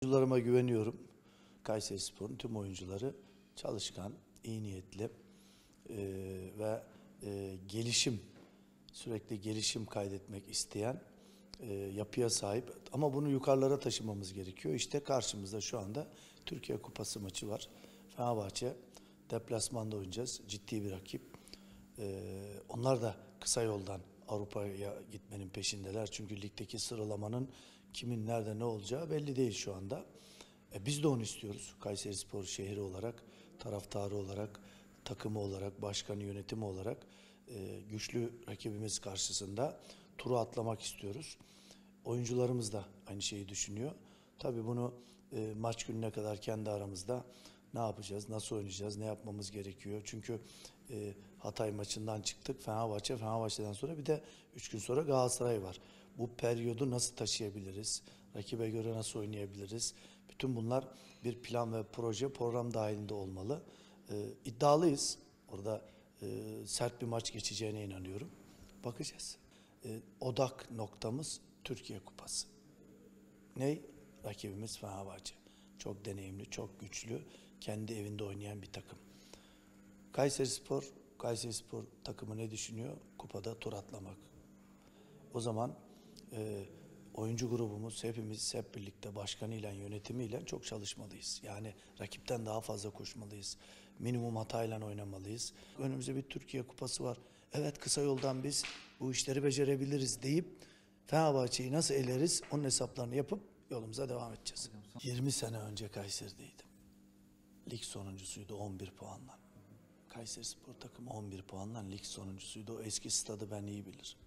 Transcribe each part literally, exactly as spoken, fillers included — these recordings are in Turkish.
Oyuncularıma güveniyorum. Kayserispor'un tüm oyuncuları çalışkan, iyi niyetli e, ve e, gelişim, sürekli gelişim kaydetmek isteyen e, yapıya sahip. Ama bunu yukarılara taşımamız gerekiyor. İşte karşımızda şu anda Türkiye Kupası maçı var. Fenerbahçe deplasmanda oynayacağız. Ciddi bir rakip. E, onlar da kısa yoldan Avrupa'ya gitmenin peşindeler. Çünkü ligdeki sıralamanın kimin nerede ne olacağı belli değil şu anda. E biz de onu istiyoruz. Kayserispor şehri olarak, taraftarı olarak, takımı olarak, başkanı, yönetimi olarak e, güçlü rakibimiz karşısında turu atlamak istiyoruz. Oyuncularımız da aynı şeyi düşünüyor. Tabii bunu e, maç gününe kadar kendi aramızda ne yapacağız, nasıl oynayacağız, ne yapmamız gerekiyor. Çünkü e, Hatay maçından çıktık. Fenerbahçe, Fenerbahçe'den sonra bir de üç gün sonra Galatasaray var. Bu periyodu nasıl taşıyabiliriz? Rakibe göre nasıl oynayabiliriz? Bütün bunlar bir plan ve proje, program dahilinde olmalı. E, iddialıyız. Orada e, sert bir maç geçeceğine inanıyorum. Bakacağız. E, odak noktamız Türkiye Kupası. Ney? Rakibimiz Fenerbahçe. Çok deneyimli, çok güçlü, kendi evinde oynayan bir takım. Kayserispor, Kayserispor takımı ne düşünüyor? Kupada tur atlamak. O zaman e, oyuncu grubumuz hepimiz hep birlikte başkanıyla, yönetimiyle çok çalışmalıyız. Yani rakipten daha fazla koşmalıyız. Minimum hatayla oynamalıyız. Önümüzde bir Türkiye Kupası var. Evet, kısa yoldan biz bu işleri becerebiliriz deyip Fenerbahçe'yi nasıl eleriz onun hesaplarını yapıp yolumuza devam edeceğiz. yirmi sene önce Kayseri'deydim. Lig sonuncusuydu on bir puanla. Kayserispor takımı on bir puanla lig sonuncusuydu. O eski stadı ben iyi bilirim.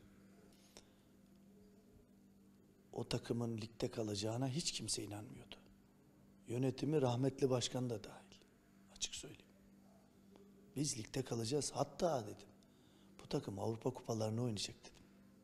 O takımın ligde kalacağına hiç kimse inanmıyordu. Yönetimi rahmetli başkan da dahil. Açık söyleyeyim. Biz ligde kalacağız. Hatta dedim, bu takım Avrupa kupalarını oynayacak dedim.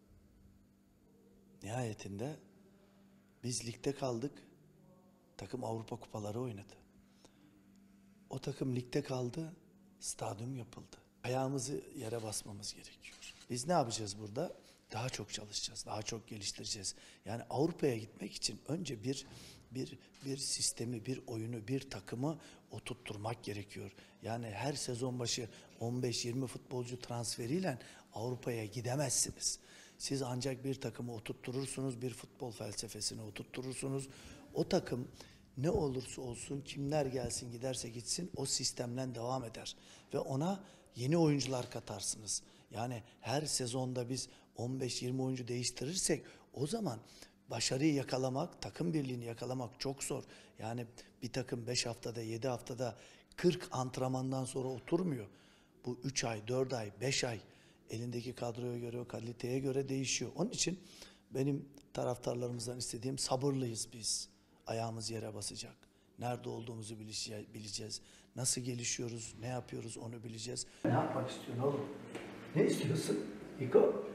Nihayetinde biz ligde kaldık. Takım Avrupa kupaları oynadı. O takım ligde kaldı. Stadyum yapıldı. Ayağımızı yere basmamız gerekiyor. Biz ne yapacağız burada? Daha çok çalışacağız, daha çok geliştireceğiz. Yani Avrupa'ya gitmek için önce bir bir bir sistemi, bir oyunu, bir takımı oturtturmak gerekiyor. Yani her sezon başı on beş yirmi futbolcu transferiyle Avrupa'ya gidemezsiniz. Siz ancak bir takımı oturtturursunuz, bir futbol felsefesini oturtturursunuz. O takım ne olursa olsun, kimler gelsin giderse gitsin o sistemden devam eder. Ve ona yeni oyuncular katarsınız. Yani her sezonda biz on beş yirmi oyuncu değiştirirsek o zaman başarıyı yakalamak, takım birliğini yakalamak çok zor. Yani bir takım beş haftada, yedi haftada kırk antrenmandan sonra oturmuyor. Bu üç ay, dört ay, beş ay elindeki kadroya göre, kaliteye göre değişiyor. Onun için benim taraftarlarımızdan istediğim sabırlıyız biz. Ayağımız yere basacak. Nerede olduğumuzu bileceğiz. Nasıl gelişiyoruz, ne yapıyoruz onu bileceğiz. Ne yapmak istiyorsun oğlum? Ne istiyorsun? İko?